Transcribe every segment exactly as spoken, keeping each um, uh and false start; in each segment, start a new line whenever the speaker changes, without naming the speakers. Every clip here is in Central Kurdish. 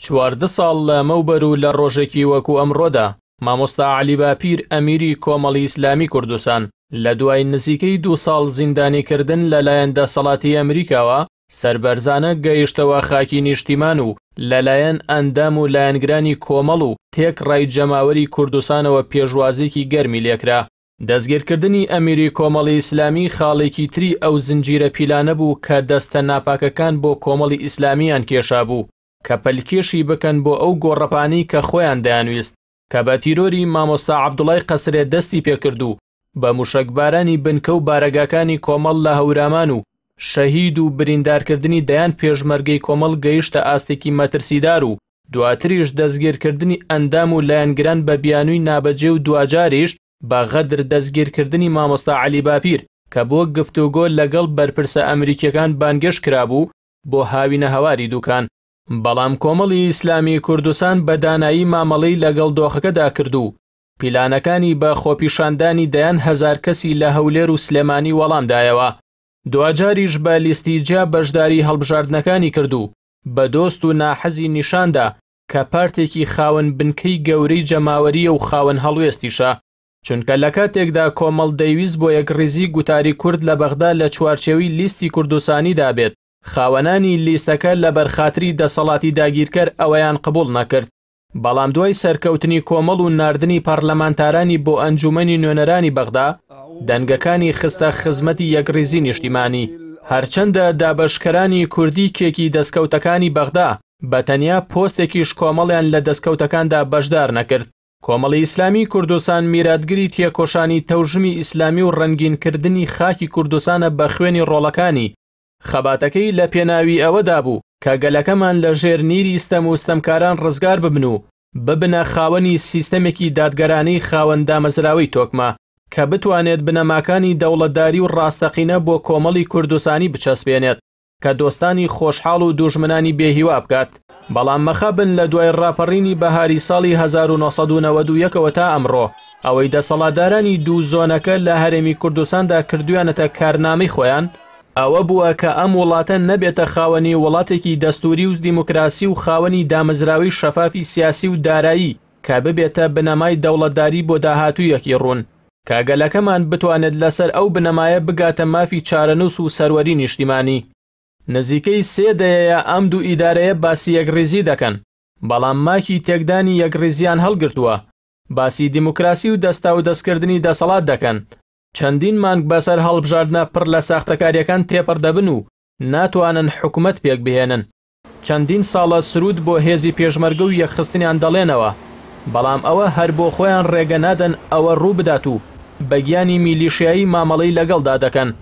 چواردە ساڵ لە مەوبەر و لە ڕۆژێکی وەکو ئەمڕۆدا مامۆستا عەلی باپیر ئەمیری کۆمەڵی ئیسلامی کوردستان لە دوای نزیکەی دوو ساڵ زیندانیکردن لەلایەن دەسەڵاتی ئەمریکاوە سەربەرزانە گەیشتەوە خاکی نیشتیمان و لەلایەن ئەندام و لایەنگرانی کۆمەڵ و تێک ڕای جەماوەری کوردستانەوە پێشوازێکی گەرمی لێکرا. دەستگیرکردنی ئەمیری کۆمەڵی ئیسلامی خاڵێکی تری ئەو زنجیرە پیلانە بوو کە دەستە ناپاکەکان بۆ کۆمەڵی ئیسلامیان کێشا بوو کە پەلکێشی بکەن بۆ ئەو گۆڕەپانی کە خۆیان دەیانویست کە بە تیرۆری مامۆستا عەبدوڵای قەسرێ دەستی پێکردو بە موشەکبارانی بنکە و بارەگاکانی کۆمەڵ لە هەورامان و شەهید و بریندارکردنی دەیان پێشمەرگەی کۆمەڵ گەیشتە ئاستێکی مەترسیدار و دواتریش دەستگیرکردنی ئەندام و لایەنگران بە بیانووی نابەجێ و دوجاریش بە غەدر دەستگیرکردنی مامۆستا عەلی باپیر کە بۆ گفتوگۆ لەگەڵ بەرپرسە ئەمریکیەکان بانگێش کرابوو بۆ هاوینە هەواری دووکان. بەڵام کۆمەڵی ئیسلامی کوردستان بە دانایی مامەڵەی لەگەڵ دۆخەکەدا کردو پیلانەکانی بە خۆپیشاندانی دەیان هەزار کەسی لە هەولێر و سلێمانی وەڵامدایەوە. دوجاریش بە لیستیجا بەشداری هەڵبژاردنەکانی کردو بە دۆست و ناحەزی نیشاندا کە پارتێکی خاوەن بنکەی گەورەی جەماوەریە و خاوەن هەڵوێستیشە، چونکە لە کاتێکدا کۆمەڵ دەیویست بۆ یەکڕێزی گوتاری کورد لە بەغدا لە چوارچێوی لیستی کوردستانی دابێت، خاوەنانی لیستەکە لە بەرخاتری دەسەڵاتی داگیرکەر ئەوەیان قبول نەکرد. بەڵام دوای سەرکەوتنی کۆمەڵ و ناردنی پەرلەمانتارانی بۆ ئەنجومەنی نوێنەرانی بەغدا دەنگەکانی خستە خزمەتی یەکڕێزی نیشتیمانی، هەرچەندە دابەشکەرانی کوردی کێکی دەستکەوتەکانی بەغدا بە تەنیا پۆستێکیش کۆمەڵیان لە دەستکەوتەکاندا بەشدار نەکرد. کۆمەڵی ئیسلامی کوردستان میراتگری تێکۆشانی تەوژمی ئیسلامی و ڕەنگینکردنی خاکی کوردستانە بە خوێنی ڕۆڵەکانی خەباتەکەی لە پێناوی ئەوەدا بوو کە گەلەکەمان لە ژێر نیری ستەم و ستەمکاران ڕزگار ببن و ببنە خاوەنی سیستەمێکی دادگەرانەی خاوەن دامەزراوەی تۆکمە کە بتوانێت بنەماکانی دەوڵەتداری و ڕاستەقینە بۆ کۆمەڵی کوردستانی بچەسپێنێت کە دۆستانی خۆشحاڵ و دوژمنانی بێهیوا بکات. بەڵام مەخەبن لە دوای ڕاپەڕینی بەهاری ساڵی هەزار و نۆسەد و نەوەد و یەکەوە تا ئەمڕۆ ئەوەی دەسەڵاتدارانی دوو زۆنەکە لە هەرێمی کوردستاندا کردویانەتە کارنامەی خۆیان ئەوە بووە کە ئەم وڵاتە نەبێتە خاوەنی وڵاتێکی دەستوری و دیموکراسی و خاوەنی دامەزراوی شەفافی سیاسی و دارایی کە ببێتە بنەمای دەوڵەتداری بۆ داهاتوویەکی ڕوون کە گەلەکەمان بتوانێت لەسەر ئەو بنەمایە بگاتە مافی چارەنووس و سەروەری نیشتیمانی. نزیکەی سێ دەیە ئەم دوو ئیدارەیە باسی یەکڕێزی دەکەن، بەڵام ماکی تێکدانی یەکڕێزیان هەڵگرتووە، باسی دیموکراسی و دەستا و دەستکردنی دەسەڵات دەکەن. چەندین مانگ بەسەر هەڵبژاردنە پڕ لە ساختەکاریەکان تێپەڕ دەبن و ناتوانن حکومەت پێک بهێنن. چەندین ساڵە سرود بۆ هێزی پێشمەرگە و یەکخستنیان دەڵێنەوە، بەڵام ئەوە هەر بۆ خۆیان ڕێگە نادەن ئەوە ڕوو بدات و بەگیانی میلیشیایی مامەڵەی لەگەڵدا دەکەن.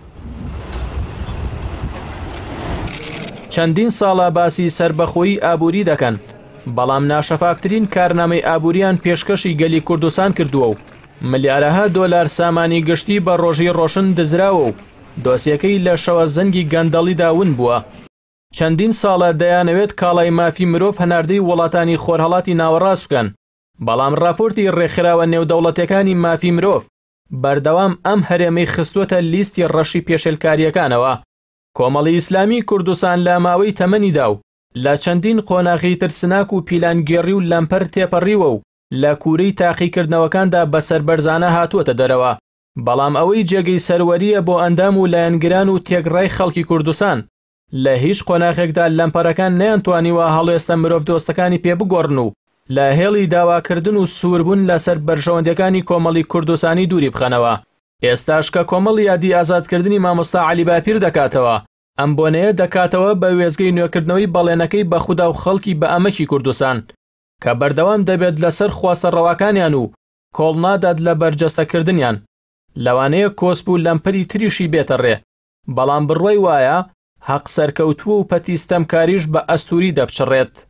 چەندین ساڵە باسی سربەخۆیی ئابووری دەکەن، بەڵام ناشەفافترین کارنامەی ئابووریان پێشکەشی گەلی کوردستان کردووە و ملیارەها دۆلار سامانی گشتی بە ڕۆژی ڕۆشن دزراوە و دۆسیەکەی لە شەوە زەنگی گەندەڵیدا ون بووە. چەندین ساڵە دەیانەوێت کاڵای مافی مرۆڤ هەناردەی وڵاتانی خۆرهەڵاتی ناوەڕاست بکەن، بەڵام راپۆرتی ڕێکخراوە نێودەوڵەتیەکانی مافی مرۆڤ بەردەوام ئەم هەرێمەی خستوتە لیستی ڕەشی پێشێلکاریەکانەوە. کۆمەڵی ئیسلامی کوردستان لە ماوەی تەمەنیدا و لە چەندین قۆناغی ترسناک و پیلانگێڕی و لەمپەر تێپەڕیوە و لە کوورەی تاقیکردنەوەکاندا بە سەربەرزانە هاتووەتە دەرەوە، بەڵام ئەوەی جێگەی سەروەریە بۆ ئەندام و لایەنگران و تێکڕای خەڵکی کوردستان لە هیچ قۆناغێکدا لەمپەرەکان نەیانتوانیوە هەڵوێستە مرۆڤ دۆستەکانی پێ بگۆڕن و لە هێڵی داواکردن و سووربوون لەسەر بەرژەوەندەکانی کۆمەڵی کوردستانی دووری بخەنەوە. ئێستاش کە کۆمەڵ یادی ئازادکردنی مامۆستا عەلی باپیر دەکاتەوە، ئەم بۆنەیە دەکاتەوە بە وێزگەی نوێکردنەوەی بەڵێنەکەی بە خودا و خەڵکی بە ئەمەکی کوردستان کە بەردەوام دەبێت لەسەر خواستە ڕەواکانیان و کۆڵ نادات لە بەرجەستەکردنیان، لەوانەیە کۆسپ و لەمپەری تریشی بێتە ڕێ، بەڵام بڕوای وایە حەق سەرکەوتووە و پەتیستەمکاریش بە ئەستوری دەپچڕێت.